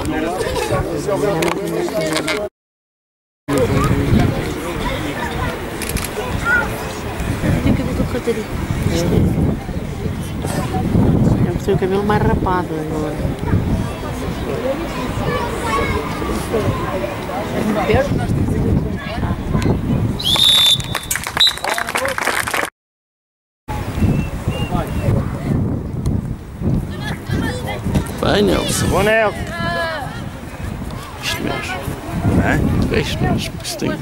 Tem o cabelo do Catarina. Eu tenho o cabelo mais rapado agora. Vai, Nelson. Bom, Nelson. Isto mesmo. É? Isto mesmo que se tem.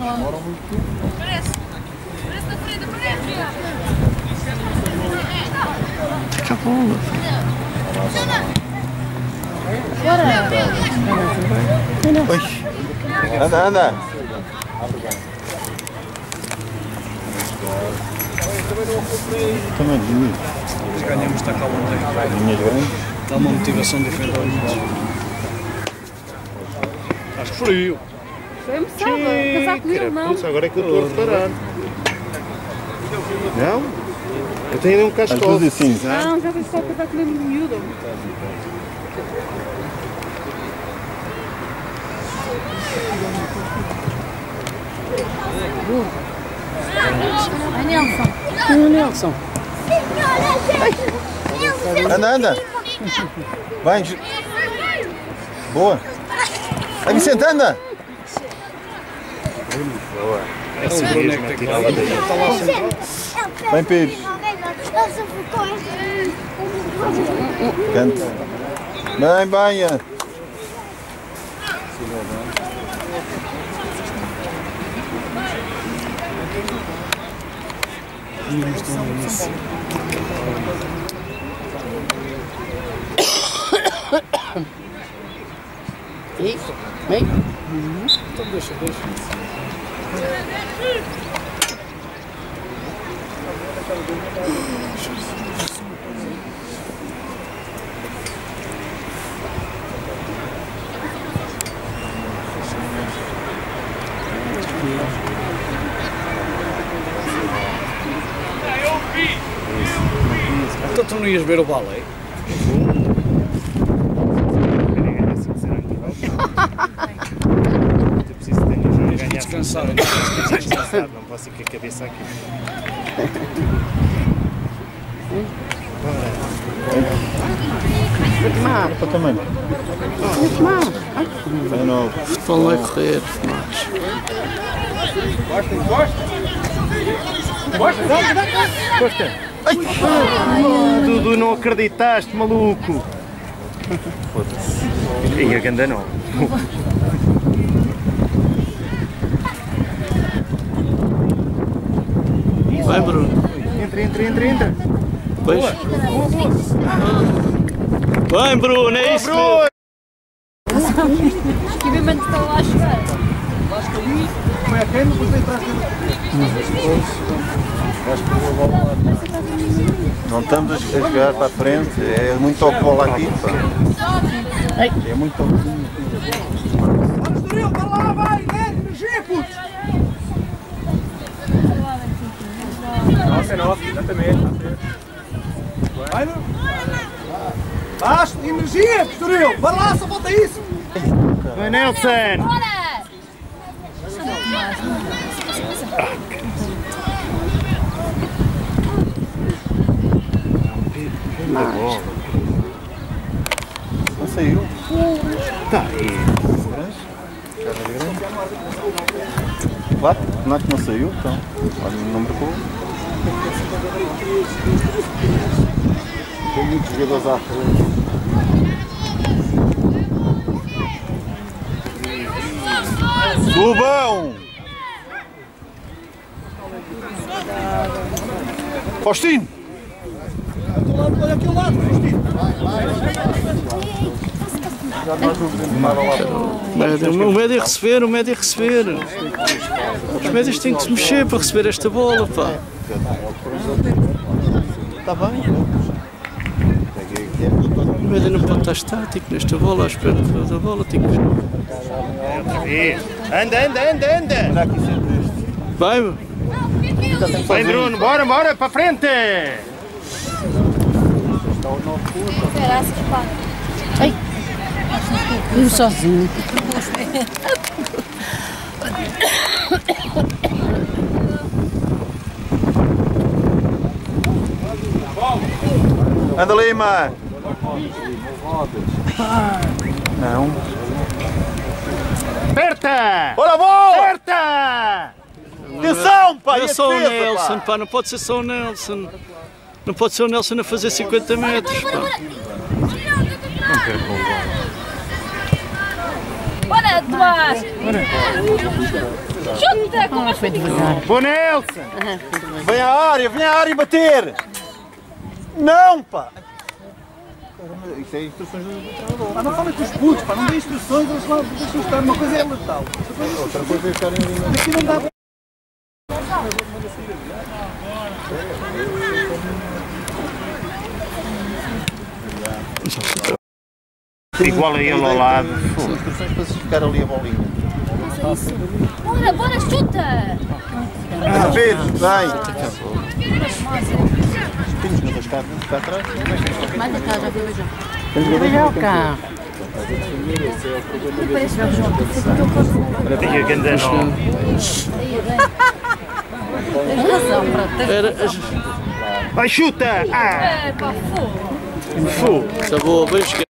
Fica a bola. Anda, anda. Também diminuiu. Ganhamos está cá ontem. Linhas grandes. Dá uma motivação diferente ao mundo. Acho que frio. Foi-me salva, casar comigo, não. Putz, agora é que eu estou a reparar. Não? Eu tenho ali um cascol. As luzes assim. Não, já foi só casar comigo miúdo. Ai, Nelson. Nelson. Anda, anda. Vai. Boa. Vai, Vicente, anda. Boa. Esse boneco tem que tirar lá dentro. Está lá sentado. Vem, Pires. Canta. Bem, banha. Isso, vem. Então deixa. Então tu não ias ver o balé? Descansado. Não posso ir com a cabeça aqui. Para também. É novo. Vão lá correr, mas. Costa. Ai! Dudu, não acreditaste, maluco. Foda-se. E a ganda não. Vai, Bruno. Entra. Pois. Vai, Bruno, é isso. Bruno! Esquivamente está lá a chegar. Foi a quem? Depois atrás não estamos a jogar para a frente, é muito toque bola aqui. Pá. É muito toquinho. Estoril, para lá, vai, energia, puto! Nossa, é nosso, exatamente. Vai, não? Basta, energia, Estoril, para lá, só falta isso! Vai, Nelson! Não saiu? Tá aí. Claro, não é que não saiu, então. Olha, não marcou. Tem muitos jogadores à frente. Subam! Faustino! Olha aqui ao lado, Faustino! O médio é receber. Os médios têm que se mexer para receber esta bola, pá. Está bem? O médio não pode estar estático nesta bola, à espera da bola, tem que ver. Anda! Vai, meu. Vai, Bruno, bora, para frente! Espera, se repara. Ai! Eu sozinho. Anda Lima! Não. Aperta! Olha a bola! Aperta! Atenção, pá! É só o Nelson, pá, não pode ser só o Nelson. Não pode ser o Nelson a fazer 50 metros, pá. Bora, Tomás! Chuta! Como foi devagar? Bom Nelson! Vem à área bater! Não, pá! Isto é instruções do treinador. Pá, não falem com os putos, pá, não dê instruções, eles lá deixam estar. Uma coisa é letal. Outra coisa é estarem ali. Aqui não dá. Igual a ele ao lado. São instruções para se ficar ali a bolinha. Bora, bora, chuta! Pedro, vem! Temos jogadores cá atrás? Mais atrás, já viu, já. Temos jogadores cá. Parece que é o João. Tinha que andar no... Tens razão, pronto. Vai, chuta! Ah! É, pá, Fogo! Está boa, bem jogado.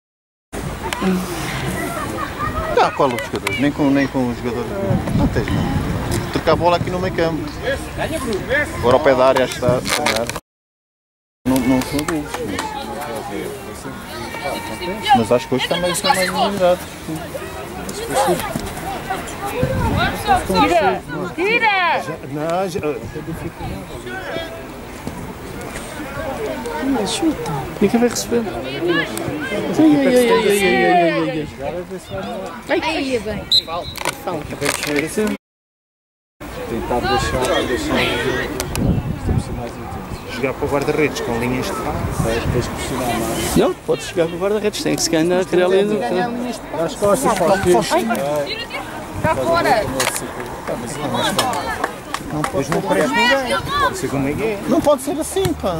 Não, qual os jogadores? Nem com os jogadores. Não tens não. Trocar a bola aqui no meio campo. Agora ao pé da área acho que está a ganhar. Não são adultos. Mas acho que hoje também são mais melhorados. Tira! Tira! Não, Chuta. Ninguém vai receber. Ai, bem. Tentar deixar jogar para o guarda-redes com linhas de passe. depois pressionar mais. Não, pode chegar com o guarda-redes, tem que se ganhar, criar ali no As costas para os filhos. Cá fora! Pois não parece ninguém. Não sei como é que é. Não pode ser assim, pá.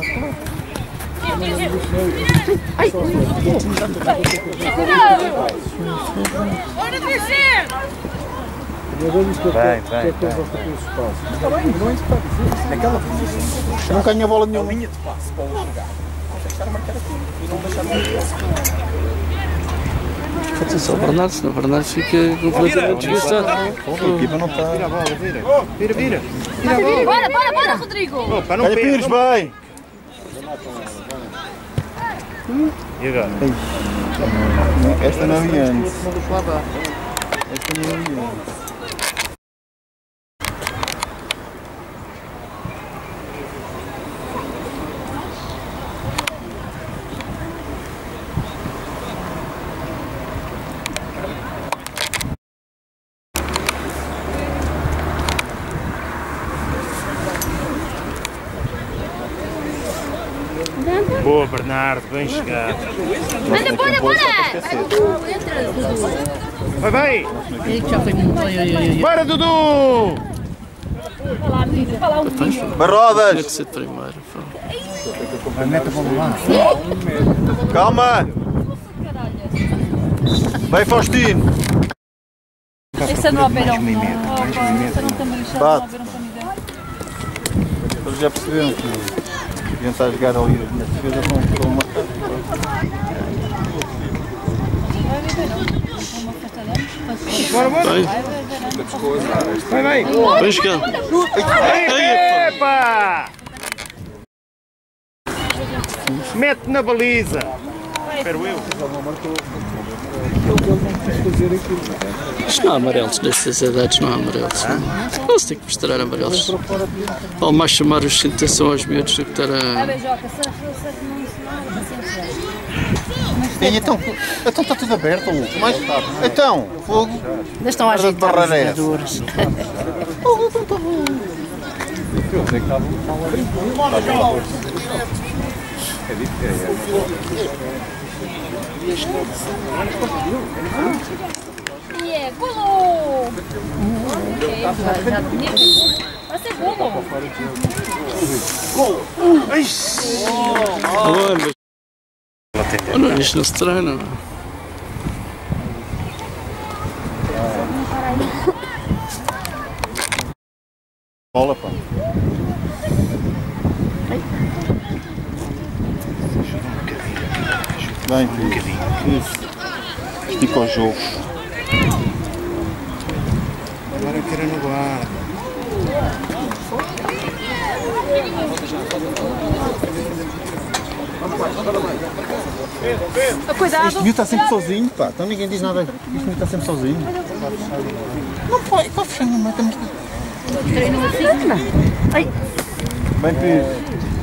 Bora descer! Vai. Não ganha bola nenhuma. Pode ser só o Bernardo, senão o Bernardo fica completamente desgastado. A equipa não está. Vira a bola, vira. Bora, Rodrigo! Opa, não Olha Pires, perca. bem! E agora? Esta não é antes. Esta não é antes. Boa, Bernardo, bem chegado. Anda, bora! Vai! Já foi muito. Bora, Dudu! Fala um Tinha que Barrodas! ser de primeiro. Calma! Vai, Faustino! Esse não haverão. Bate! Eles já perceberam que iam estar a jogar ali na defesa com uma. Bora! Vai! Bem jogado. Epa! Mete na baliza! Espero eu. Isto não há amarelos, destas idades não há amarelos. Não se tem que mostrar amarelos. Ou mais chamar os tentação aos miúdos do que estar a... Então está tudo aberto, Luco. Mas, então, fogo. Ainda estão a agitar os jogadores. Golo! Já tinha que... Vai ser golo! Olha, isto não se treina. Bola, pá. Bem, isso. Estica o jogo. Agora eu quero no guarda. Cuidado. Este miúdo está sempre sozinho, pá. Então ninguém diz nada. Este miúdo está sempre sozinho. Não pode. Pode fechar no meio. Treino assim, não. Ai. Bem, Pires.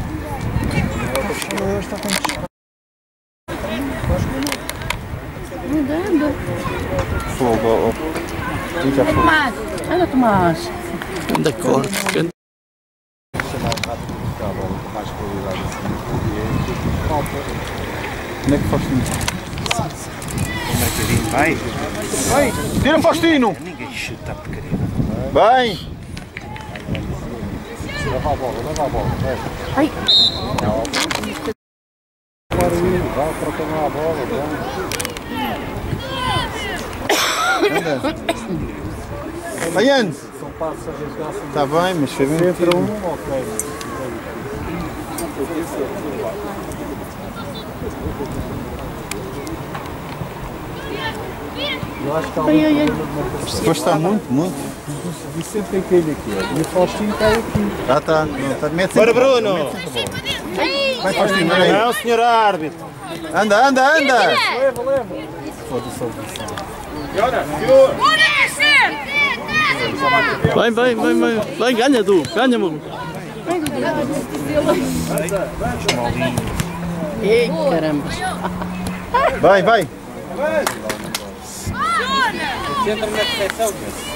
Andando. Fogo. Já foi. Tomás. Anda, Tomás. Anda corte. Onde é que Faustino? Vai. Tira Faustino! Ninguém chuta a porcaria. Bem! Leva a bola. Ai. Vai, troca lá a bola. Anda! Vai, Andes! São passos a resgaçar. Está bem, mas foi bem. Entra ok. Eu acho que há Depois está muito. Vicente tem que ir aqui. E o Faustino está aqui. Tá. Mete Bora, Bruno! Vai, Faustino, olha aí. Não, senhor árbitro. Anda! Leva. Vai, ganha, Du. Ganha, mano. Ei, caramba. Vai! Entra na recepção.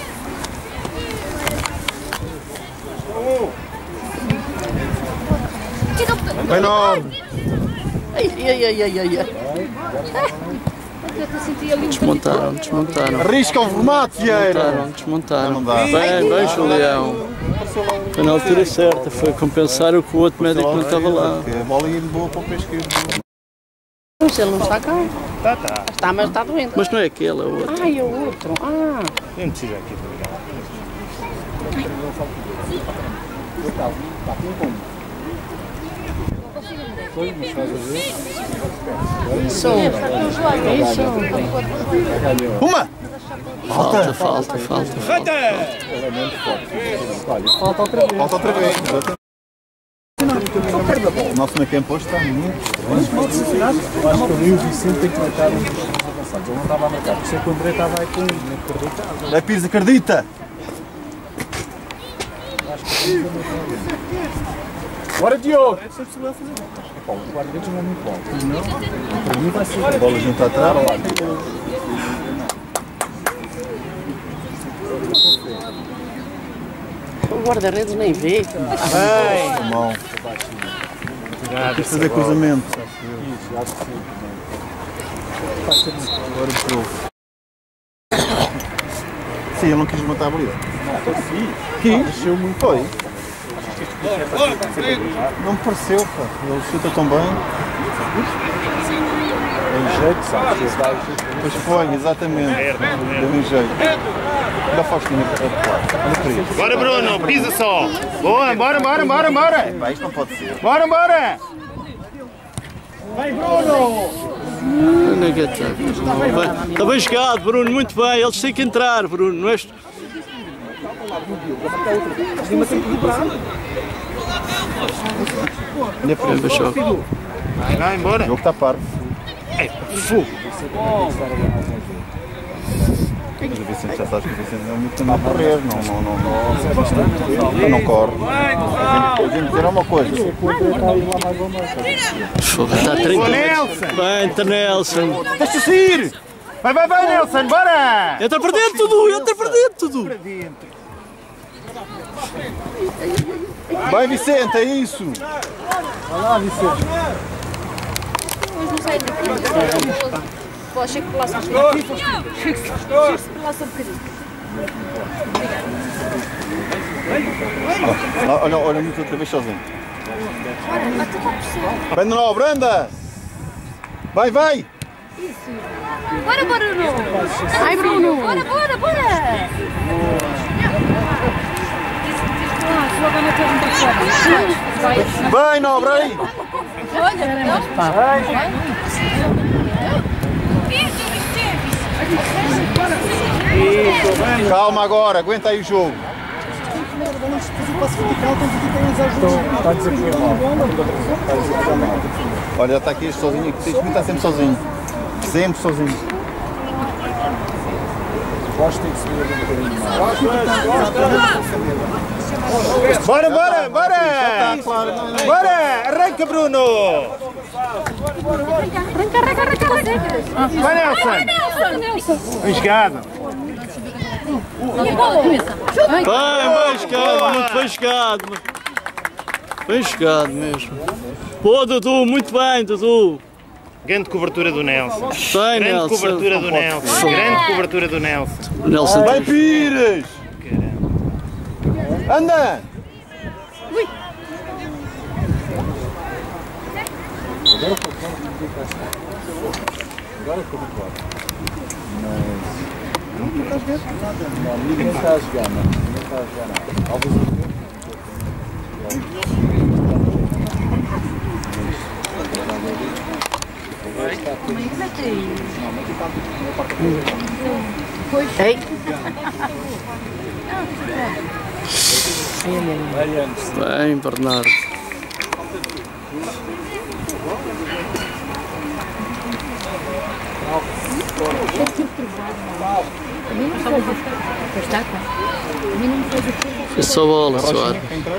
Vai, Nobre! Ai. Desmontaram. Arrisca o remate, Vieira! Desmontaram. Não dá. Bem, Julião. Foi na altura certa, foi compensar o que o outro médico não estava lá. Porque a bola ia boa para o pé esquerdo. Mas ele não está cá. Tá. Está, mas está doente. Mas não é aquele, é o outro. Ai, é o outro. Ah. Eu não preciso aqui. Isso. Uma! Falta. Falta outra vez. O nosso meio campo hoje está muito. Eu acho que ali o Vicente tem que marcar um dos avançados. Ele não estava a marcar. Por isso é que o André estava aí com ele. Nem acreditava. Vai, Pires, acredita! Bora, Diogo! O guarda-redes não é muito bom. Não. Para mim vai ser. A bola junto atrás. O guarda-redes nem vê. Mão. Quis fazer cruzamento. Agora entrou. Sim, ele não quis matar a baliza. Quis? Mexeu muito. Foi. Não me pareceu, pá. Ele chuta tão bem. Tem jeito, sabe? Pois foi, exatamente. Deu um jeito. Ainda Faustino olha para isso. Bora, Bruno, pisa só. Boa, bora. Pá, isto não pode ser. Bora. Está bem jogado, Bruno, muito bem. Eles têm que entrar, Bruno. Não és... Olha para isso. Vai embora. O jogo está parvo. Fogo. Mas o Vicente já sabes que o Vicente é muito tempo a correr, não corre. Eu tenho que dizer uma coisa. Está 30 metros. Vai, entra Nelson. Deixa sair! Vai, Nelson, bora! Entra para dentro, Dudu. Vai, Vicente, é isso! Vai lá, Vicente. Não sai daqui. Pô, chega por lá só um bocadinho. Chega por lá só um bocadinho. Olha muito outra vez sozinho. Vai, Nobre, anda! Vai! Bora, Bruno! Ai, Bruno! Bora! Bem, nobre aí! Calma agora, aguenta aí o jogo. Olha, está aqui este sozinho, que tens que estar sempre sozinho. Sempre sozinho. Bora, bora, bora! Bora! Arranca, Bruno! Vai, Nelson! Bem jogado! Bem jogado, muito bem jogado. Bem jogado mesmo. Pô, Dudu, muito bem, Dudu. Grande cobertura do Nelson. Bem, Grande Nelson. cobertura do Nelson. Grande cobertura do Nelson. Nelson. Vai, Pires! Anda! Ninguém está a jogar, não. Ninguém está a jogar nada. Ei! Bem, Bernardo. Foi só bola, Soares.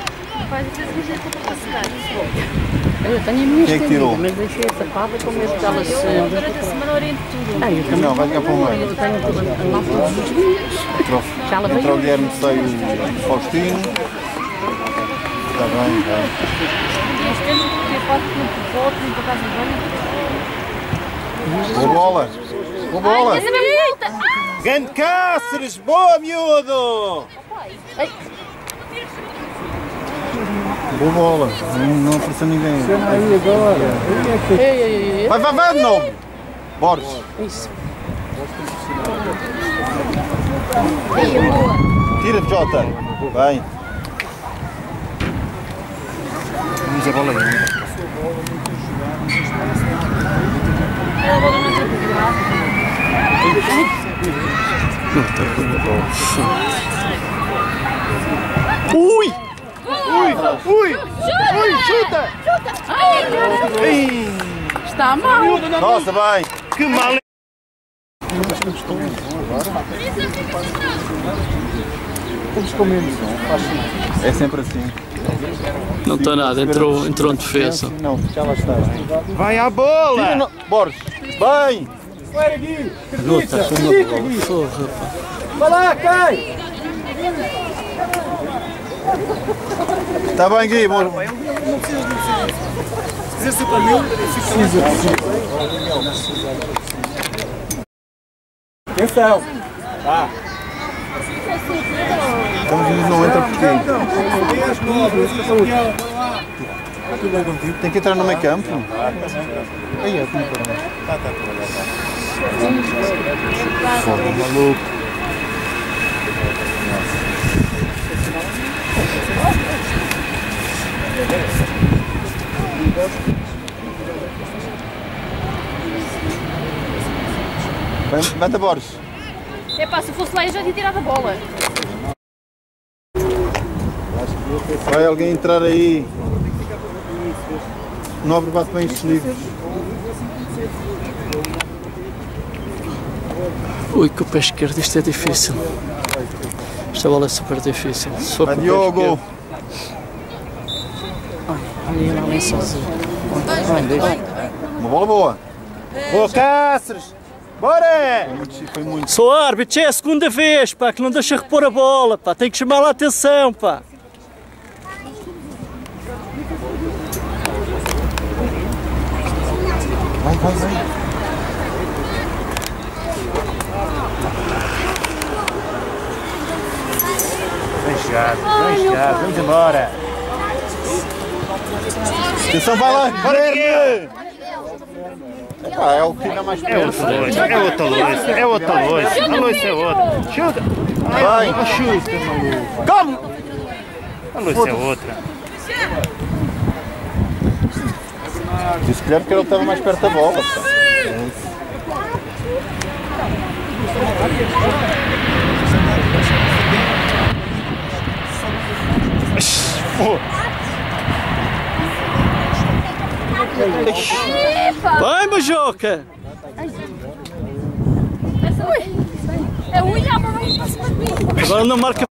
Eu tenho a minha Quem é que tirou? mas deixei essa pava com medo que ela se... Durante a semana oriento tudo. Eu também Não, vai ficar para o meio. eu tenho lá todos os dias. Já ela Entra o veio. Guilherme, sai o Faustino. Está bem, está. Nós temos que ter foto no foto, no casa de banho. Boa bola! Boa bola! Grande Cáceres! Boa, miúdo! Boa bola! Não apareceu ninguém. Aí agora. Vai, vai, vai de novo! Borges! Isso. Tira, Jota! Bem! Vamos a bola aí. Ui! Ui! Ui, chuta! Está mal. Nossa, bem! Que mal! Estamos com menos, não? Faz sentido. É sempre assim. Não está nada, entrou em defesa. Não, já lá está. Vai à bola! Tira, Borges! Bem! Vai, Gui! Acredita! Acredita, Gui! Vai lá, cai! Está bem, Gui, amor. Atenção! Vá! Estamos indo, não entra porque tem que entrar no meio campo. Aí é como foda, maluco. Levanta, Borges. Epá, se fosse lá eu já tinha tirado a bola. Vai alguém entrar aí. Nobre bate bem estes livros. Ui, com o pé esquerdo isto é difícil. Esta bola é super difícil. Se for Vai, com o pé Diogo. esquerdo- Olha ele ali sozinho. Uma bola boa. Boa, Cáceres! Bora! Foi muito. Sou árbitro, é a segunda vez, pá, que não deixa repor a bola, pá, tem que chamar lá a atenção, pá. Vai, vai, vai. Bem chegado, vamos embora! Atenção, vai lá, Guilherme! É o que ainda mais É outra luz, é outra luz, é outra luz, a luz é outra. Chuta! Vai! Como? A Lúcia é outra. Se calhar porque ele estava mais perto da bola. Vai, Majoca! É unha, mas não passa para mim. Agora não marca.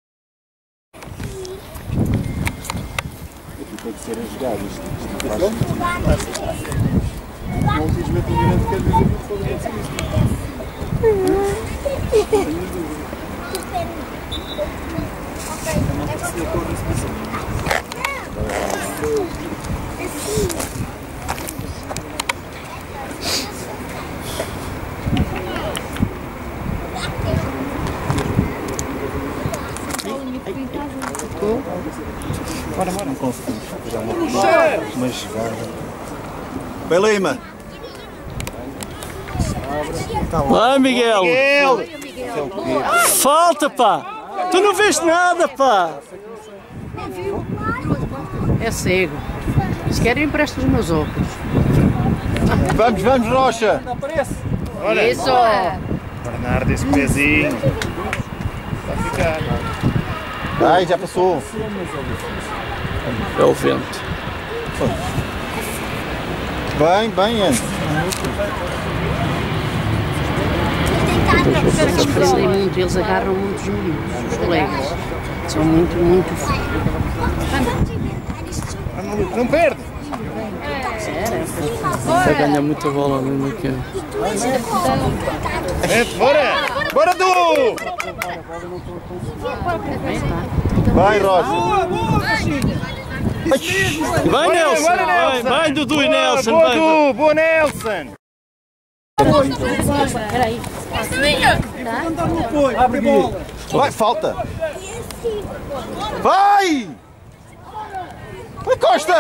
Tem que ser a jogar isto. Não conseguimos fazer uma jogada. Bem, Lima! Vai, Miguel! Falta, pá! Tu não vês nada, pá! É cego. Se querem, empresto os meus óculos. Vamos, vamos, Rocha! Olha, Isso! Bernardo, esse pezinho. Vai ficar. Ai, já passou. É o vento. Bem, bem, Andy. Eles aprendem muito, eles agarram muito os meninos, os colegas. São muito. Não perde. Você ganha muita bola mesmo aqui. Bora! Bora, Du! Vai, Rocha. Vai, Nelson! Vai, Dudu e Nelson! Boa, Vai, Du! Boa, Nelson! Vai, falta. Vai! Vai, Costa!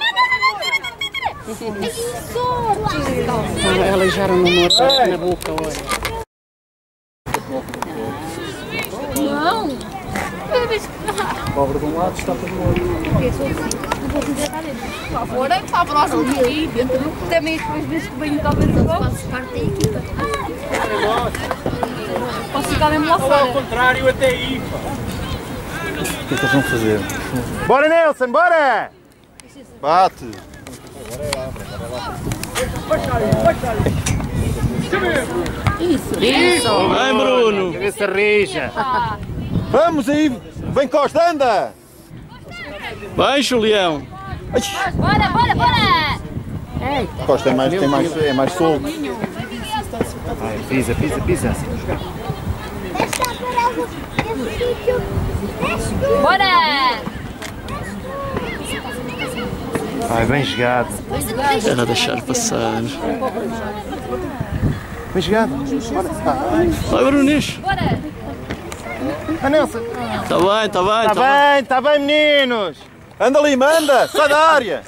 Aleijaram no moço na boca, olha. Não. Cobra de um lado, está para do outro. Lá fora, está próximo de aqui, dentro. Também depois vezes que venho cá ver o jogo. Posso ficar mesmo lá fora. Ao contrário, até aí. O que é que eles vão fazer? Bora, Nelson, bora! Bate! Isso! vai, Bruno! Cabeça rija! Vamos aí! Vem, Costa, anda! Vai, Julião! Bora, bora, bora! Costa é mais solto. Vai, pisa, pisa, pisa! Bora! Vai, bem jogado! Era deixar passar. Bem jogado! Vai, Brunis! Bora! Ah, Nelson! Tá bem, tá bem, Tá tá bem. bem, tá bem, meninos! Anda, Lima, anda! Sai da área!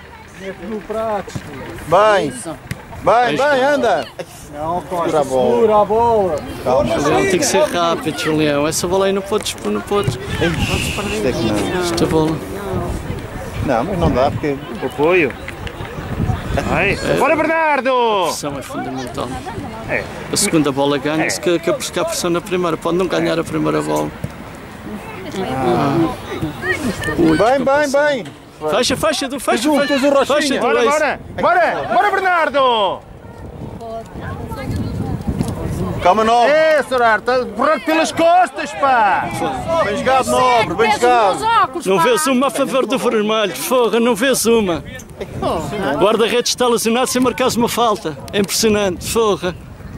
Bem! Bem, bem, anda! Não, Segura a Costa, bola. segura a bola. Calma, Julião, tem que ser rápido, Julião. Essa bola aí não podes. Não podes. isto é que não. Esta bola. Não, mas não dá porque. Apoio! Vai! Bora, Bernardo! A pressão é fundamental. A segunda bola ganha-se que a pressão na primeira. Pode não ganhar a primeira bola. Bem, bem, bem! Fecha, fecha, do fecha, Tens o Rochinha. fecha, Bora, do bora! Bora! Bora, Bernardo! Calma, Nobre! É, Sorar, está borrado pelas costas, pá! Bem jogado, Nobre! Bem jogado! Não vês uma a favor do vermelho, forra, não vês uma. Guarda-redes está lesionado sem marcares uma falta. É impressionante, forra.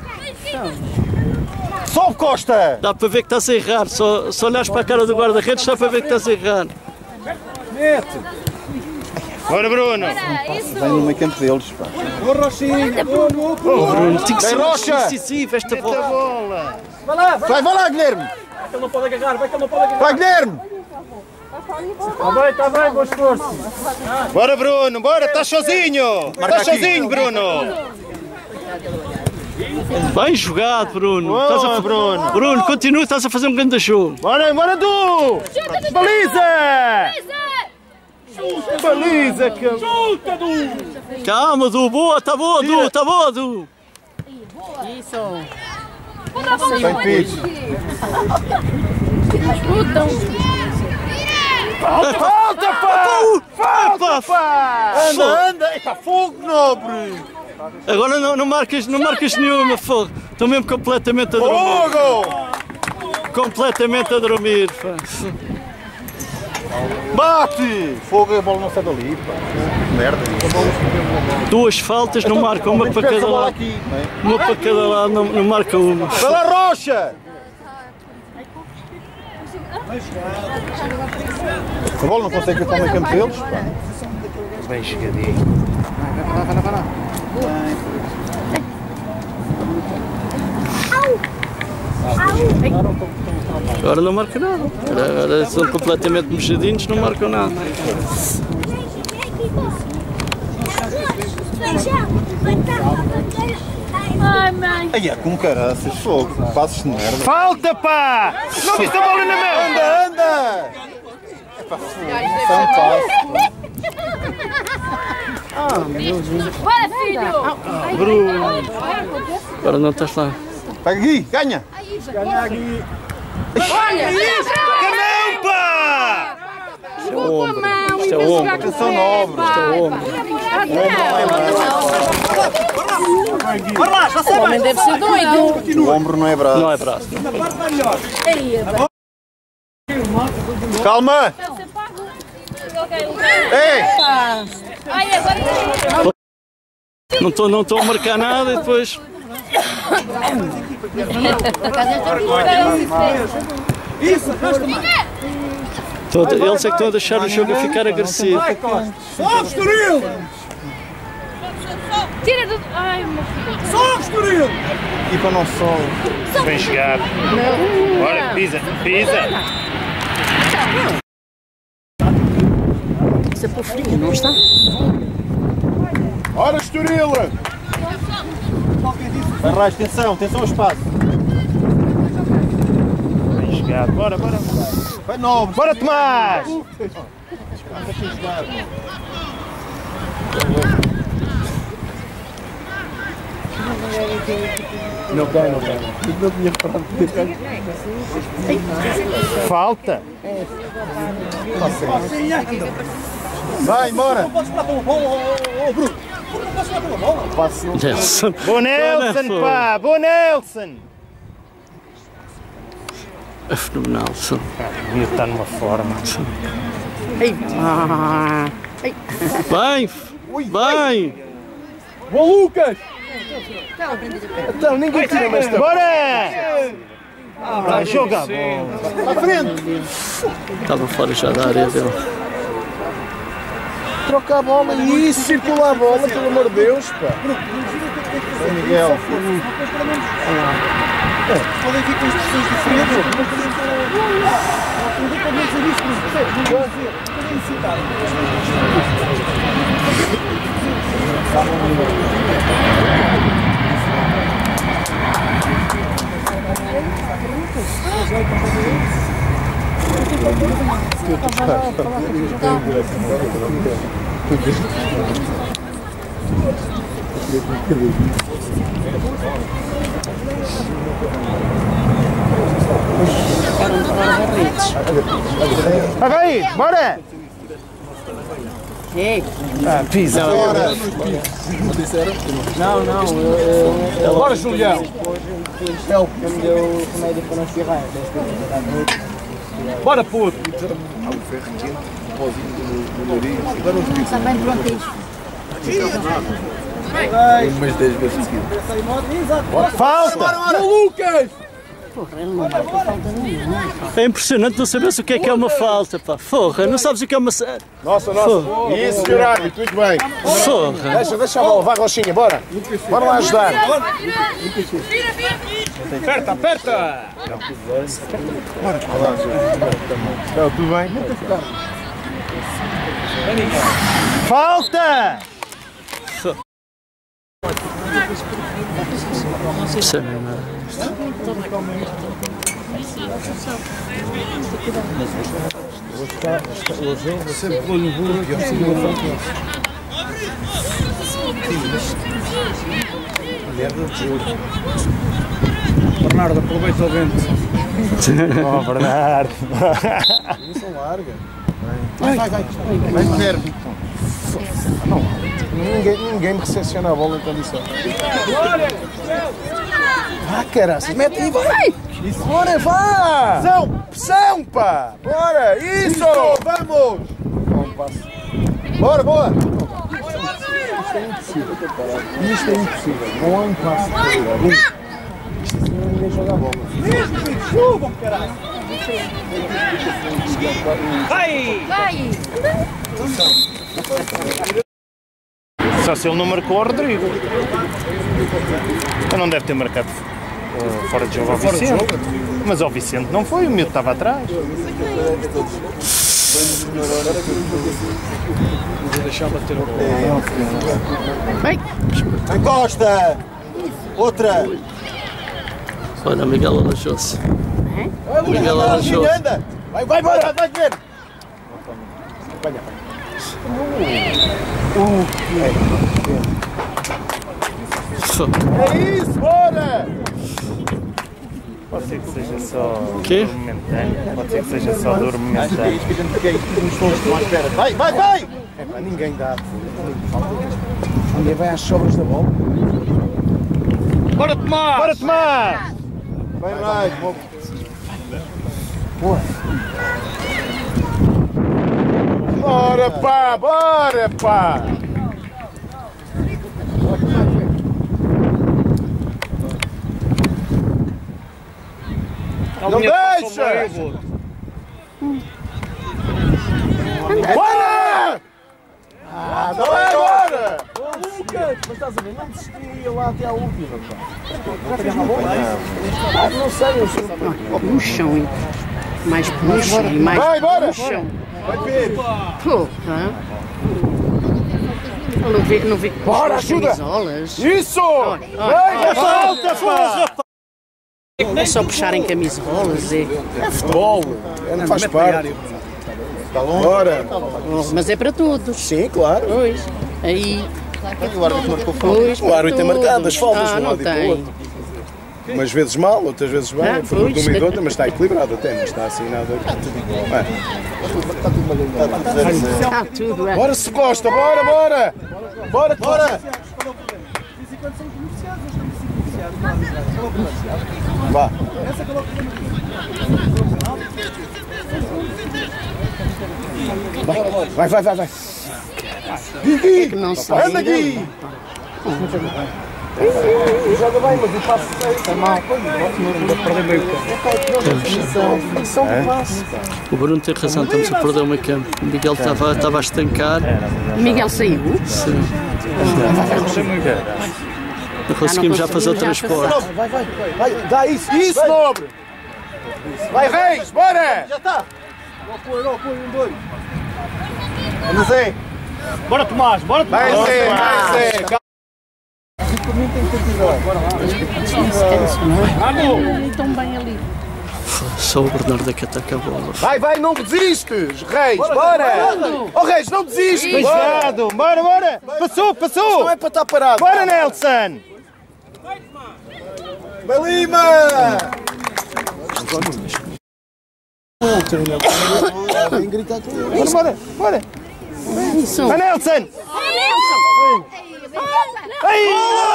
Sobe, Costa! Dá para ver que estás a errar, só olhares para a cara do guarda-redes dá para ver que estás a errar. Bora, Bruno! Vem no meio campo deles, pá. Boa, Rochinha. Boa, boa. Bruno, tem que ser Vem, mais Rocha! decisivo esta Eita bola. bola! Vai lá, Guilherme! Vai que ele não pode agarrar, vai que ele não pode agarrar. Vai, Guilherme! Está bem, bom esforço. Bora, Bruno! Bora, estás sozinho! Marca Estás aqui. sozinho, Bruno! Bem jogado, Bruno. Boa, Bruno. Bruno, continua, estás a fazer um grande jogo. Bora, bora, Du! Baliza! Baliza, Chuta, Du! Calma, Du, boa, tá boa, Du, está boa, Du. Isso. Sem pitch. Falta, pá! Falta, pá! Anda, anda! Está fogo, nobre! Agora não marcas nenhuma, fogo. Estou mesmo completamente a dormir. Fogo! Completamente a dormir, pá. Bate! Fogo, a bola não sai dali, pá. Merda. Duas faltas, não marca uma para cada lado. Uma para cada lado, não marca uma. Pela rocha! A bola não consegue ir para o meio campo deles, pá. Bem chegadinho. Agora não marca nada. Agora são completamente mexidinhos, não marcam nada. Ai, mãe. Ai, é com caraças, fogo. Passos de merda. Falta, pá! Não viste a bola na mão! Anda, anda! É pá, fogo. São passos. Bora, filho. Bruno, agora não estás lá. Pega aqui, ganha! Olha, Não, pá! jogou com a mão. Isto é ombro. Atenção nobre. Isto é ombro. O homem deve ser doido. O ombro não é braço. Não é braço. Calma! Ei! Ai, agora. Não estou a marcar nada e depois. Eles é que estão a deixar o jogo a ficar agressivo. Tira do. Ai, meu filho. E para não sol. Bem chegado. Olha, pisa, pisa. Isso é por frio, não está? Ora, Estoril! Arraiz, atenção, atenção ao espaço. Bem chegado. Bora, bora. Vai nobre. Bora, Tomás! Não tem. Não tinha reparado. Falta. Vai, bora! Nelson. Bom Nelson, pá! Bom Nelson! É fenomenal. O miúdo está numa forma. Bem, bem. Bom, Lucas! Então, ninguém tira mais tempo. Bora! Joga a bola. À frente! Estava fora já da área dele. Troca a bola e isso, circula a bola, pelo amor de Deus, pá. São Miguel. Podem vir com instruções diferentes. Vai aí, bora! Pisa. Bora, Julião! Bora, puto! Está bem prontinho. Umas 10 vezes seguidas. Falta! Lucas! É impressionante não saber o que é uma falta, pá. Forra, não sabes o que é uma. Nossa. Isso, senhor árbitro, muito bem. Forra. Deixa a bola, vai, Rochinha, bora! Bora lá ajudar! Aperta, aperta! Não, tudo bem? Falta! Não sei mesmo nada. Hoje eu sempre vou no burro e eu sigo a frente. Bernardo, aproveita o vento. Oh, Bernardo. Isso larga. Vai ver. Ninguém me recepciona a bola em condição. Ah, caraças, mete aí, vai! Bora, vá! Pressão, pá! Bora, isso! Vamos! Bom passo. Bora, boa! Isto é impossível. Não há um passo de qualidade. Isto assim ninguém joga a bola. Chuva, caralho! Vai! Só se ele não marcou o Rodrigo. Ele não deve ter marcado fora de jogo ao Vicente. Mas ao Vicente não foi, o miúdo estava atrás. Vou deixar bater a bola. Encosta! Outra! Olha, Miguel alajou-se. Miguel alajou-se. Vai ver! É isso, bora! Pode ser que seja só Quê? dor momentâneo. Pode ser que seja só dor momentâneo. Vai! É pá, ninguém dá. Ninguém vai às sobras da bola. Bora Tomás! Bora Tomás! Vai! Bora, pá! Não deixa! Bora! Não é agora! Lucas, mas estás a ver, não desistia lá até à última, pá. Já fez uma bola? Não sei, eu sei. No chão, mais puxa e mais Vai, no chão. Vai, Pedro! Pô, tá? Não vi que Bora, as ajuda! camisolas. Isso! Olha. Volta, força! É só puxarem camisolas e... É futebol, não faz parte. Bora! Mas é para todos. Sim, claro. Pois. Aí... O árbitro marcou fogo. Pois, O árbitro tem marcado as faltas de um não lado e para o tem. outro. Umas vezes mal, outras vezes bem, Ah, a favor de pois. uma e de outra, mas está equilibrado até, não está assim nada. Está tudo, é. Bora, se Costa, bora! Bora! Vá! Vai! Que não sai. Anda aqui! Joga bem, mas o passo é mal. Perder meio campo. O Bruno tem razão, estamos a perder o meio campo. O Miguel estava a estancar. O Miguel saiu. Sim. Não conseguimos já fazer o transporte. Vai, dá isso, nobre! Vai, Reis, bora! Já está! Não apoio, 1, 2. Vamos aí! Bora Tomás! Vai ser! Estão bem ali. Só o Bernardo é que ataca a bola. Vai, não desistes! Reis, bora! Oh, Reis, não desistes! Cuidado! Bora! Passou! Não é para estar parado! Bora Nelson! Vai, Lima! Bora! Isso. Vai Nelson! Ai!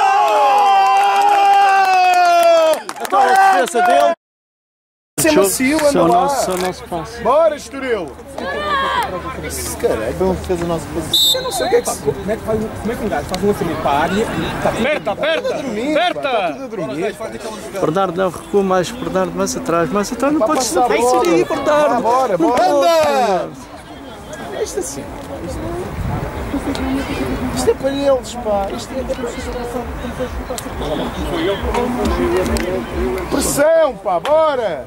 Agora a defesa dele. Isso é macio, anda lá! Só o nosso passo. Bora, Estoril! Caralho, vamos fazer a nossa posição. Eu não sei o que é que se... Como é que um gajo faz um lançamento para a área e está Aperta! Tudo a dormir. Bernardo não recua mais, Bernardo mais atrás, não Para podes passar a sair bola. aí, Bernardo. Bora! Anda! Isto assim. Isto é para eles, pá. Isto é pressão, pá, bora!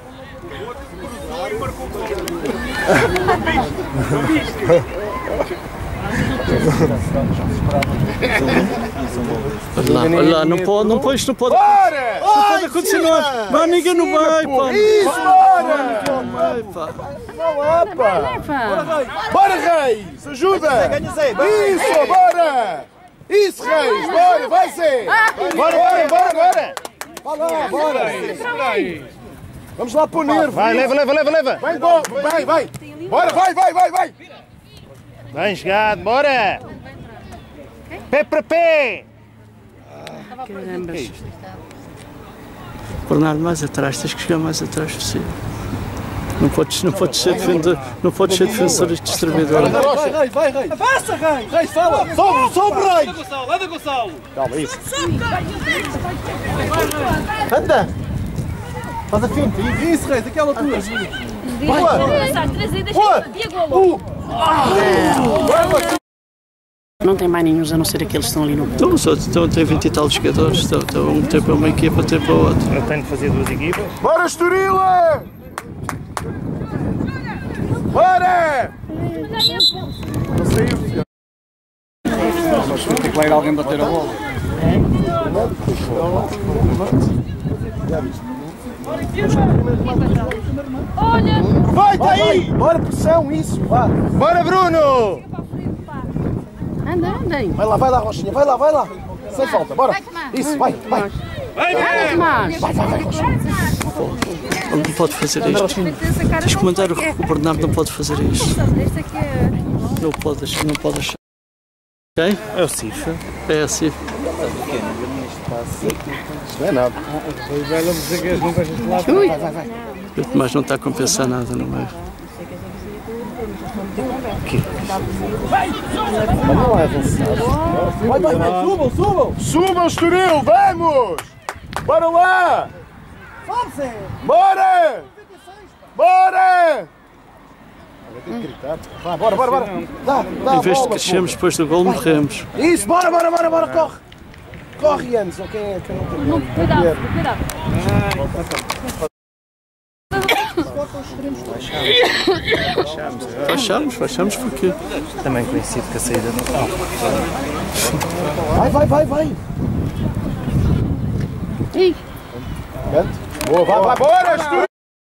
Olha lá, não pode. Não pode acontecer nada. Mas ninguém não vai, pá. Isso, bora! Não vai, pá. Vamos lá, pá! Bora, Reis! Ajuda! Isso, bora! Isso, Reis! Bora, vai ser! Bora! Vai lá, bora! Vamos lá pôr nervo! Vai, leva! Vai! Bora, vai! Bem chegado, bora! Pé para pé! Caramba. Bernardo, mais atrás, tens que chegar mais atrás possível. Não podes ser defensor e distribuidor. Vai! Avança, Reis! Fala! Sobe, Reis! Anda, Gonçalo! Calma, isso! Anda! Faz a finta! Isso, Reis, aquela tua! Não tem mais nenhum a não ser aqueles que estão ali no. Então tem 20 e tal jogadores. Então um tempo é uma equipa, outro tempo é outra. Eu tenho de fazer duas equipas. Bora, Estorila! Bora! Não saiu. Tem que lá ir alguém bater a bola. Olha! Vai, tá aí! Bora, pressão, isso! Vá! Bora, Bruno! Andem! Vai lá, Rochinha, vai lá! Sem falta, bora! Isso, vai! Tomás! Vai, Rochinha! Não pode fazer isto. Tens que mandar o Bernardo, não pode fazer isto. Este aqui é... Não pode achar. Ok? É o Cifa. É assim. Não é nada. Mas não está a compensar nada no meio. Vai, subam! Subam, Estoril, vamos! Bora lá! Bora! Tem que gritar. Vai, bora! Dá Em vez de bola, crescermos depois do gol, morremos. Isso, bora, corre! Corre, Anderson, quem é que não tem? Cuidado! Baixamos porque... Também conhecido que a saída não está. Vai! Ih! Boa, vai, bora, Estoril!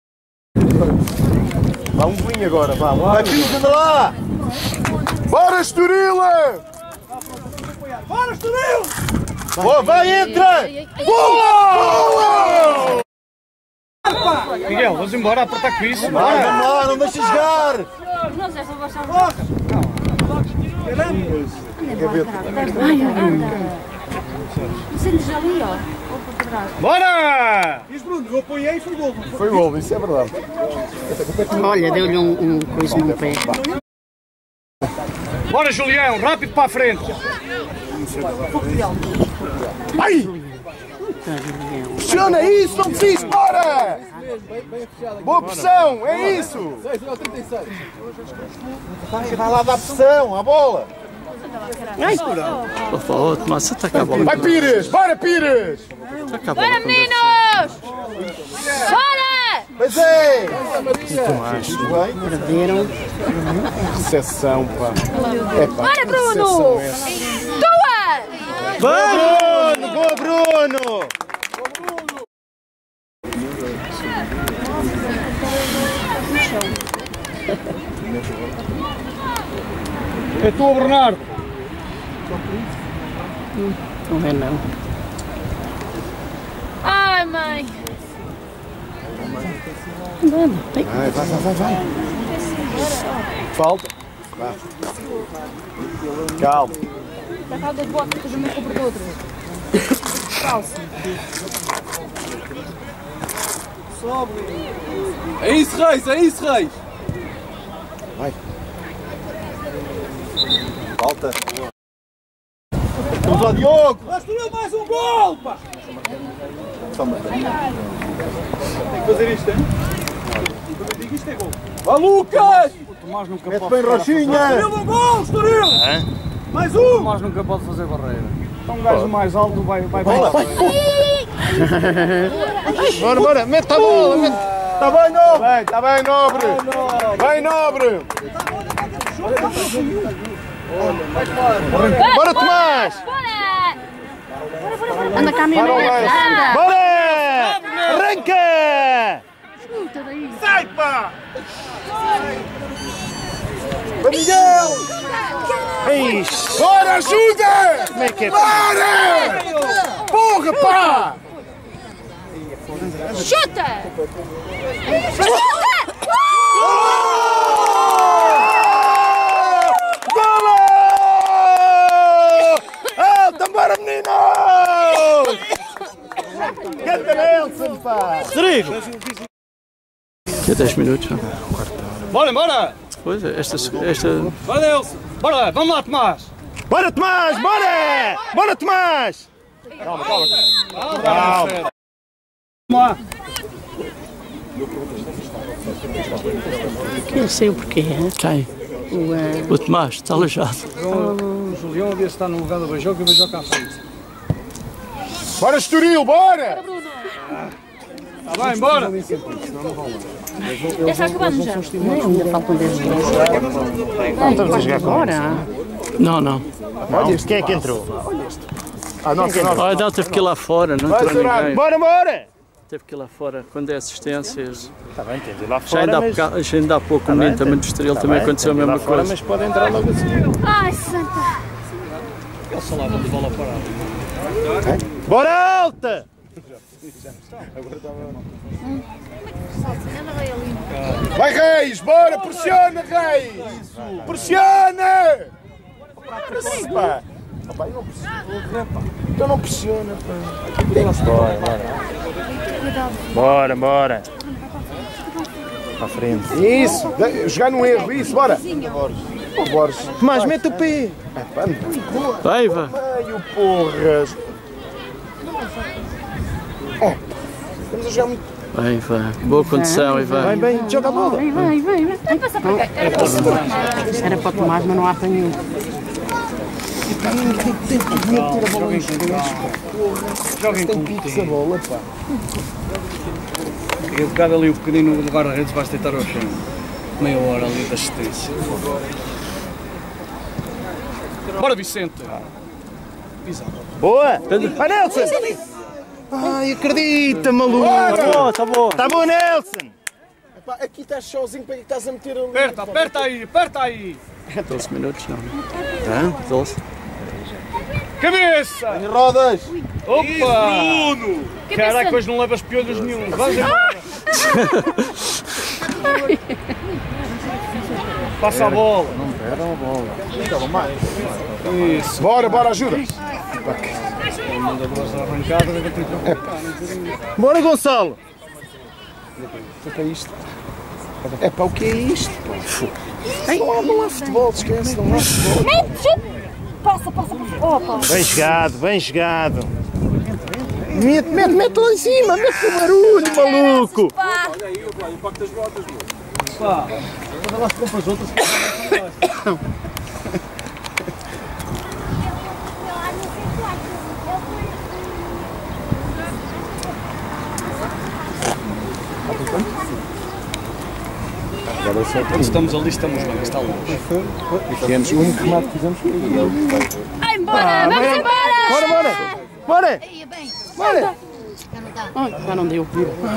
Vá um vinho agora, vá. Vai, filhos, anda lá! Bora, Estorila! Bora, Estoril! Boa, vai, entra! Boa! Miguel, vamos embora apertar com isso. Vamos lá, não deixa jogar! Não sei se eu vou achar... Sentes ali, ó. Bora! Diz Bruno, eu apoiei e foi gol. Foi gol, isso é verdade. Olha, deu-lhe um coisa no pé. Bora, Julião, rápido para a frente. Vai! Pressiona isso, não desiste, bora! Boa pressão, é isso! Vai lá dar pressão, a bola! Oh, Tomás, você está a bola. Vai, Pires! Bora, Pires! Bora, meninos! Bora! Pois é! Perderam. Recepção, pá. Bora, Bruno! Tua! Boa, Bruno! É tu, Bernardo. Não é não. Ai, mãe! Vai. Falta. Calma. Está cá das botas, depois eu me compro outra. Calça. É isso, Reis. Vai. Falta. Vamos lá, Diogo. Mas tu mais um gol, pá. Tem que fazer isto, hein? Quando eu digo isto é gol. Vá, Lucas! O Tomás nunca Mete bem, Rochinha! Estoril, um gol, Estoril! Mais um! O Tomás nunca pode fazer barreira. Então um gajo mais alto vai Bola, vai! Bora, mete a bola! Está bem, Nobre! Está bem, Nobre! Bem, Nobre! Bora, Tomás! Anda cá, minha mãe. Anda. Bora! Arranca! Chuta daí. Sai, pá! Vai, Miguel! Ixi, Bora, ajuda! como é que é? Bora! Porra, pá! Chuta! Golo! Alta, bora, meninos! Canta Nelson, pá! Rodrigo! Que é 10 minutos, não? Bora, bora! Pois é, esta... Bora, Nelson! Bora, vamos lá, Tomás! Bora, Tomás! Bora! Bora, Tomás! Vamos lá! Não sei o porquê. Quem? O Tomás, está aleijado. O Julião a ver se está no lugar do Beijoca e o Beijoca à frente. Bora, Estoril, bora! Está bem, bora! Já está acabando já. Não, ainda faltam 10 dias. Não estamos a jogar com Bora. Não, não. Não, quem é que entrou? Ah, nossa, Olha, não, teve que ir lá fora, não entrou ninguém. Bora, bora! Teve que ir lá fora, quando é assistências. Está bem, tem de ir lá Já fora, ainda há pouco, o menino também do Estoril também aconteceu a mesma coisa. Mas pode entrar logo a seguir. Ai, santa. Ele só lava de bola parada. Bora, alta! vai, Reis, bora, pressiona, Reis! Pressiona! Pá. Pá, eu não pressiono, pá. Então não pressiona, pá. Bora, bora! Para a frente. Isso, jogar no erro, isso, bora! Bora. Tomás, mete o pé! Vai, vai. Meio, porras! Estamos a jogar muito. Vai, vai. Boa condição e vai. Bem, joga a bola! Vai. Era para o Tomás, mas não há para nenhum. Joguem com Essa bola, pá. E o bocado ali o pequenino do guarda-redes vai-se deitar ao chão. Meia hora ali de assistência. Bora, Vicente! Boa! Vai, Nelson! Ai, acredita, maluco! Tá bom. Tá bom, Nelson! Pá, aqui estás sozinho, para que estás a meter ali? Aperta, aperta aí, aperta aí! 12 minutos, não. 12. Cabeça! Rodas! Opa! Caraca, hoje não levas piolhos nenhum. Vais embora! Passa a bola! Não perdam a bola. Isso! Bora, ajuda! Bora, Gonçalo! O que é isto? É pá, o que é isto? Não há futebol, esquece, não há futebol. Passa. Opa. Bem chegado, bem chegado! Mete lá em cima, mete o barulho, maluco! Olha aí, o pacto das botas, meu. Pá, quando elas compram as outras, quando estamos ali, estamos bem, está longe. Fizemos o único remate que fizemos. Vai embora, vamos embora. Bora! Ai, já não deu.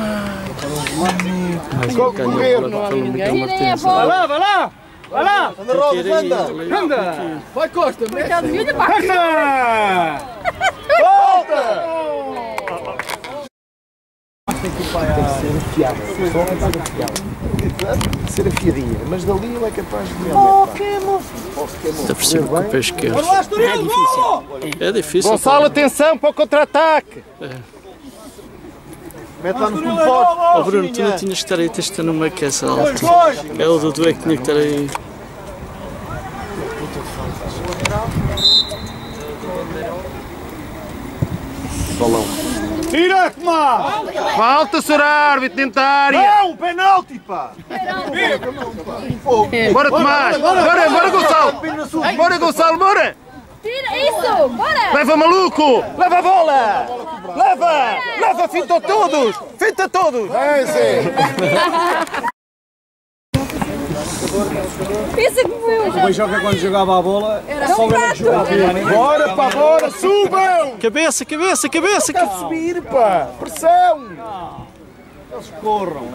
Correr! Vai lá, vai lá! Vai lá! Anda, Rodas, anda! Anda! Vai, Costa! Corta! Volta! Ser afiadinha, mas dali ele é capaz de... Está por cima com o pé esquerdo. É difícil. Gonçalo, atenção para o contra-ataque! Mete lá no fundo forte! Oh, Bruno, tu não tinhas que estar aí, tens de estar numa que essa alta. É o Dudu é que tinha que estar aí. Balão. Tira, Tomás! Falta, Sr. Árbitro, dentro da área! Não, penalti, pá! Bora, Tomás! Bora, Gonçalo! Bora, Gonçalo, bora! Tira isso, bora. Leva, maluco! Leva a bola! Leva! Finta todos! Finta todos! Vem, Zé! Pensa que foi hoje. O Benjoca quando jogava a bola Era só um era prato. jogar. Bora, pá, bora, subam! Cabeça, cabeça, cabeça! Está a subir, pá! Pressão! Eles corram.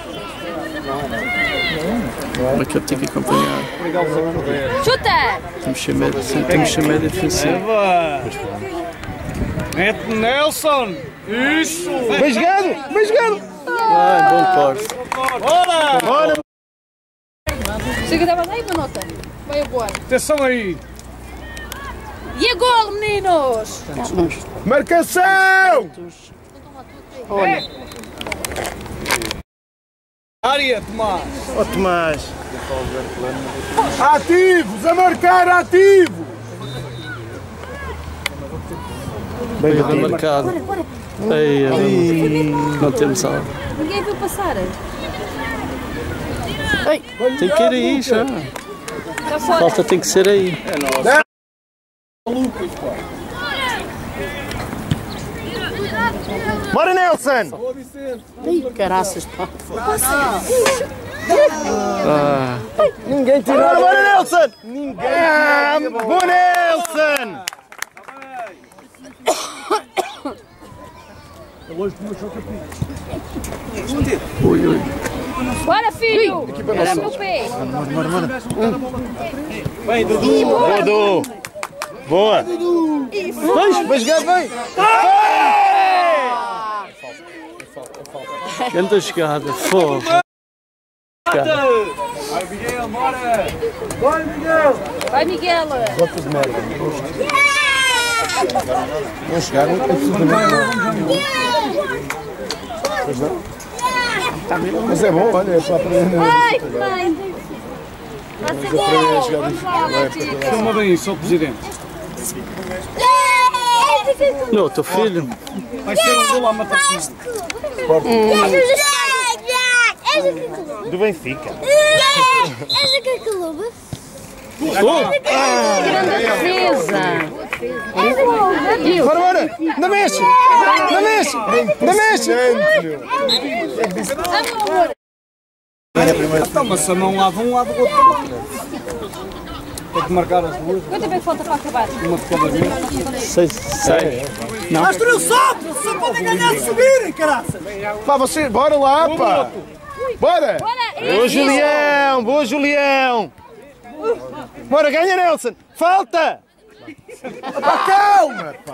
Uma que tem que acompanhar. Obrigá-los a correr. Chuta! Temos que média defensiva. Eva! Mete Nelson! Isso! Bem jogado! Bem jogado! Vai, bom corte. Bora! Bora! Chega da banda aí, uma nota. Vai agora. Atenção aí! E a gol, meninos! Marcação! Área, Tomás! Ó Tomás, Ativos! A marcar ativo! Bem marcado. Ei, não temos algo. Ninguém viu passar. Tem que ir aí já. Está fora. Falta tem que ser aí. bora Nelson! Ih, caraças, pá. Ninguém tirou. Bora Nelson! Ninguém! Boa Nelson! Ui, ui. Bora, filho! Era meu pé. Boa Du! Boa! Bem jogado, bem! Grande jogada, fogo. Vai, Miguel, bora! Vai, Miguel! Vai, Miguel! Gotas de merda. Não chegaram Mas é bom, olha, é para aprender. Ai, mãe! Filma bem isso, Presidente. Não, teu filho. Vai ser um gol à matação. Do Benfica. Grande defesa. Bora, bora! Não mexe! Não mexe! Não mexe! Então, mas a mão lava um lado do outro. Tem que marcar as duas, Quanto tempo é que falta para acabar? uma de cada vez. 6. Só podem ganhar de subirem, caraças! Pá, você, bora lá, pá! Bora! Boa Julião! Boa Julião! Bora, ganha Nelson! Falta! Pá, calma, pá!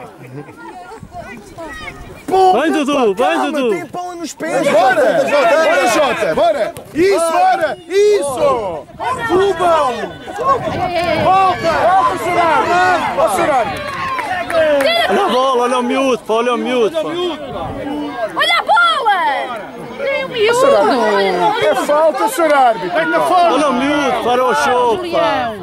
Vai, Dudu, vai, Dudu. Tem pão nos pés! Bora! Bora, Jota! Bora! Isso, bora! Isso! Subam! Volta! Volta, Sorari! Ó, Sorari! Olha a bola, olha o miúdo, pá, olha o miúdo. Pá. Olha a bola! Tem um miúdo! É falta, Sorari! Olha o miúdo, para o show, pá.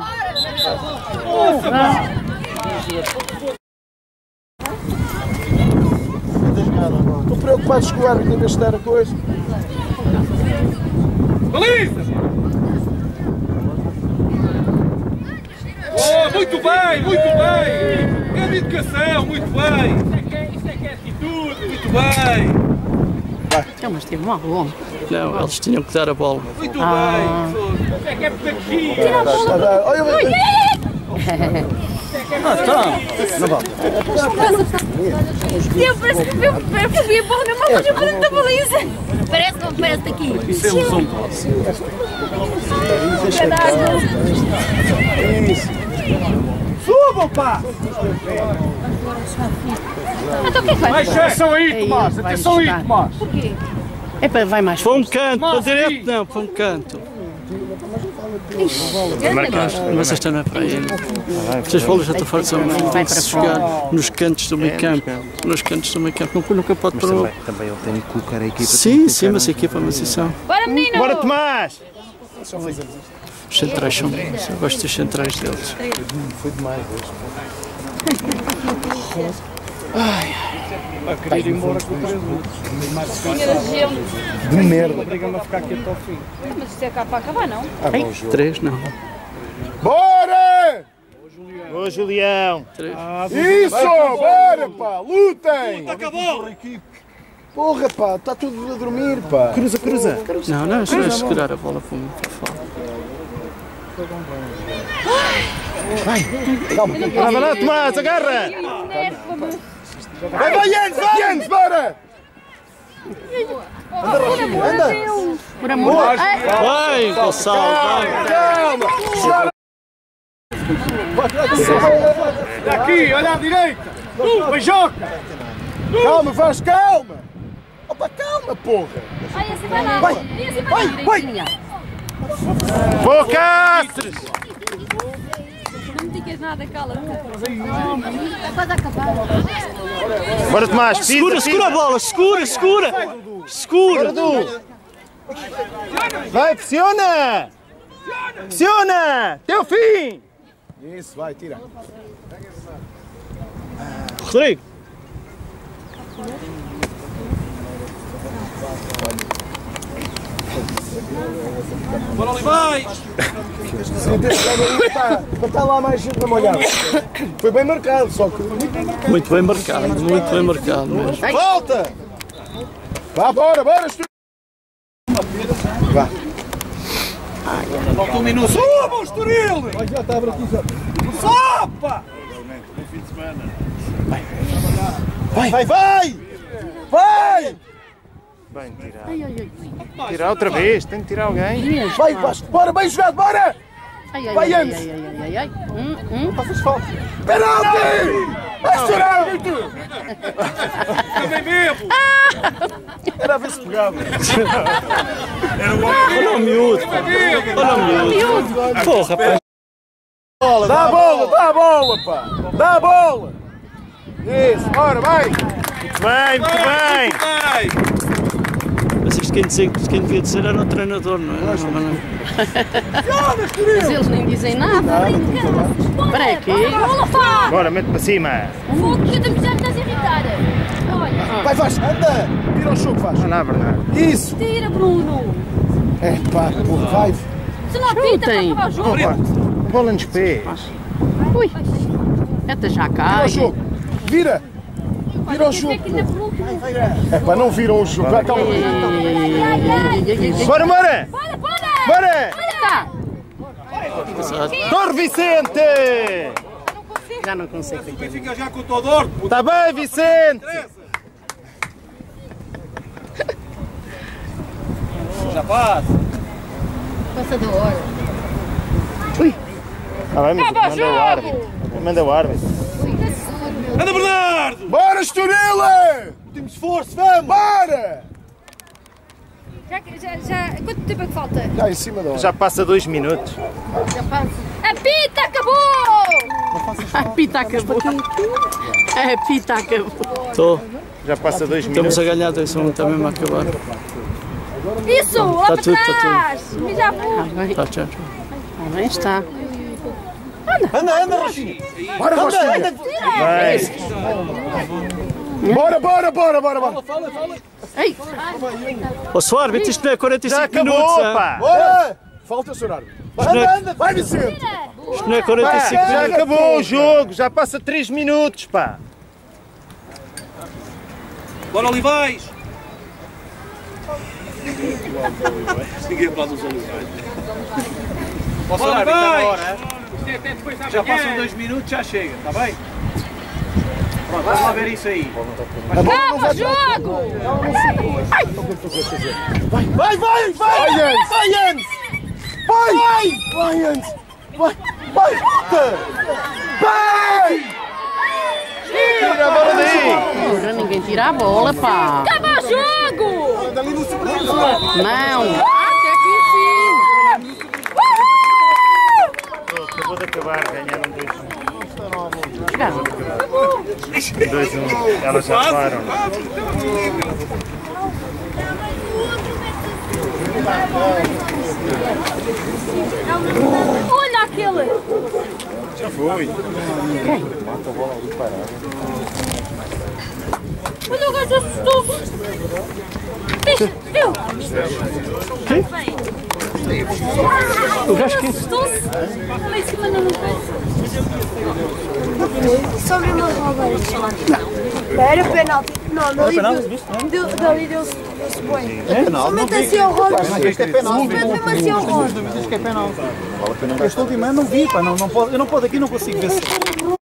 Estou preocupado com o árbitro em vez de dar a coisa. Baliza! Oh, muito bem, muito bem! Grande educação, muito bem! Isto é que é atitude, muito bem! Não, mas teve mal bom. Não, eles tinham que dar a bola. Muito bem! Isto é que é pedagogia! Olha, Eu parece que vi a bola mesmo ao fazer da baliza! Parece, não parece daqui! Isso é ilusão. Subam, pá! Então o que é que vai? Atenção aí, Ei, Tomás! vai Atenção aí, chutar. Tomás! É para vai mais. Para um canto, para direito não, para um canto. Mas esta não é para aí. Estas bolas já estão fora de são Vai para jogar nos cantos do meio campo. Nos cantos do meio campo. Nunca pode para o... Também ele tem que colocar a equipa. Sim, sim, mas a equipa, mas isso são... Bora, menino! Bora Tomás! Os centrais são bons. Eu gosto dos centrais deles. A querer ir embora com 3 minutos. Tinha gente. de merda. Obriga-me a ficar aqui até ao fim. Mas isto é cá para acabar, não? 3 não. Bora! Boa Julião! Isso! Bora, pá! Lutem! Acabou! Porra, pá! Está tudo a dormir, pá! Cruza, cruza! Não, não, é só segurar a bola para fora. Vai lá, Tomás, agarra! Vai, Jens, bora! Anda! Por amor. Vai, Gonçalo, vai. Calma! Daqui, olha à direita! Beijoca! Calma, Vasco, calma! Opa, calma, porra! Vai, assim vai lá. Vai, Assim vai lá. vai! Boa, Cáceres! Não me digas nada, cala-te. É quase a acabar. Bora, Tomás, pisa, Segura a bola, segura! Vai, pressiona! Pressiona! Até o fim! Isso, vai, tira. Rodrigo. Bora ali, vai! Para estar lá mais gente na molhada. Foi bem marcado, só que... Muito bem marcado mesmo. Volta! Vá, bora, Estoril! Vá. Falta um minuto. Suba, o Estoril! Vai, já está aqui, já. Sopa! Vai! Bem tirado. Tirar outra vez, tem que tirar alguém. Vai, Vasco, bora, bem jogado, bora! Vai, Jens! Não faças falta. Penalti! Vai estourar, Vitor! Também bebo! Era a ver se pegava. Olha o miúdo. Porra, pá. Dá a bola, pá! Dá a bola! Isso, bora, vai! Muito bem! Vai! Mas isto quem devia dizer era o treinador, não é? Mas eles nem dizem nada. Para quê? Bora, mete para cima! Fogo que estamos a irritar. Olha. Vai, Vasco, anda! Tira o choco, Vasco! Vai lá, Bernardo. Isso! Tira, Bruno. É, pá, porra, vai! Se não pita para acabar o jogo. Bola nos pés. Ui, até já Tira cai. o jogo! Vira! Tira o jogo! É pá, não viram o jogo! Vai, calma! Bora! Bora! Tá. Corre, Vicente! Já não consigo. Fica já com o teu dor. Está bem, Vicente! Já passa. Passa da hora. Está bem, mas manda o árbitro. Manda o árbitro. Anda, Bernardo! Bora, Estoril! Último esforço, vamos! Bora! Já. Quanto tempo é que falta? Já em cima da hora. Já passa 2 minutos. A pita acabou! A pita acabou. A pita acabou. Estou. Já passa 2 minutos. Estamos a ganhar, atenção, está mesmo a acabar. Isso! Lá Tá para tudo, tá trás! E já vou! Tá, tchau. Bem está. Anda, Rochinha! Bora, Rochinha! Vai. Bora! Ei, Ó, seu árbitro, isto não é 45 Já acabou, minutos. pá! Bora! Falta o seu horário. Anda! Vai, Vicente! Isto não é 45 Já minutos. acabou o jogo, já passa 3 minutos, pá! Bora, Olivais! Ninguém fala dos Olivais. Posso Bora, Olivais! Olivais! Já passam 2 minutos, já chega, está bem? Pronto, vamos lá ver isso aí. Acaba o jogo! Vai, Jens! Vai, Jens! Vai! Tira a bola daí! porra, ninguém tira a bola, pá. Acaba o jogo! Não. Até aqui sim. Acabou de acabar, ganharam 2-1. Jogaram. Elas já param. Olha aquele! Já foi. Olha o gajo assustou! Viu? O gajo que Estou-se. Lá em cima não pensa. Sobre uma roubalha. Era penalti. Não, não dali deu-se bem. É penal. Somente assim ao rodo. Isto é penal. Somente mesmo assim ao rodo. Dúvidas que é penal. Este último ano não vi, pá, eu não posso aqui, não consigo ver se